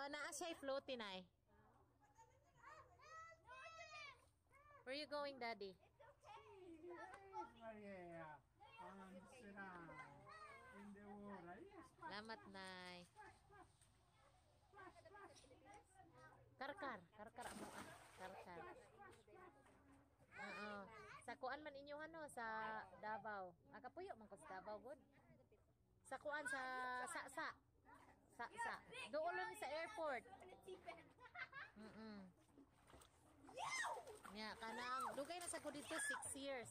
Oh, naa siya floating ay. Where you going, Daddy? Maria, in the water. Yes. Salamat, Nay. Karkar mo ah. Karkar. Oo. Sa kuan man inyo ano sa Davao. Akapuyo man ko sa Davao good. Sa kuan sa sa doon lang sa airport. Nya kanang dugay na sa ko dito 6 years.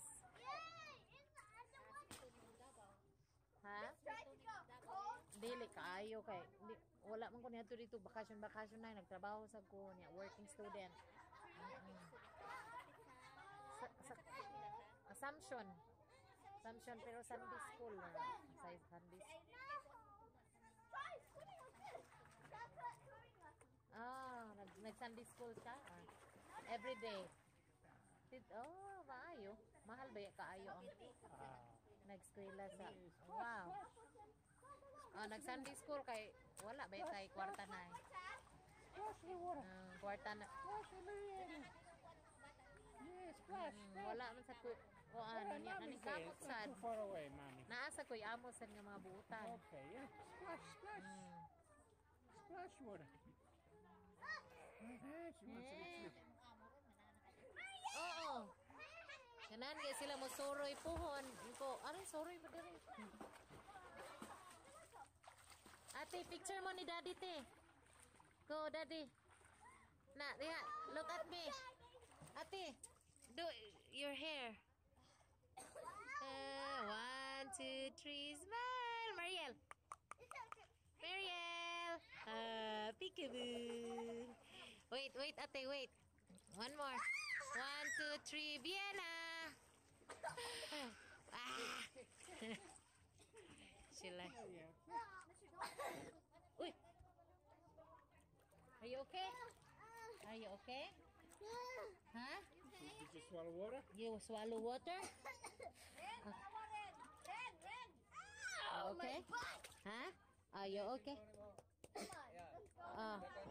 Ha? Dili kaayo kay wala man ko niadto dito bakasyon na nagtrabaho sa ko niya working student. Assumption pero Sunday school sa Sunday. Nag Sunday school ka every day. Maayo. Mahal ba kaayo ang nag-eskwela sa wow. Nag Sunday school kay wala ba kay kwarta na. Kwarta na. Yes, splash. Wala man sa ano niya kamot sad. Too far away, mommy. Naasa ko amo sad nga mga buutan. Okay, yeah. Splash. Splash water. She wants to get you. Oo. Kanan kay sila mo soroy puhon. Ko, aray soroy ba diri? Ate, picture mo ni Daddy te. Go, Daddy. Na, diha, look at me. Ate, do your hair. 1, 2, 3, smile. Mariel. Peekaboo. Wait, ate, wait. One more. 1, 2, 3, Vienna. Sila. Uy. Are you okay? Are you okay? Huh? Did you swallow water? You swallow water? Oh okay? Huh? Are you okay?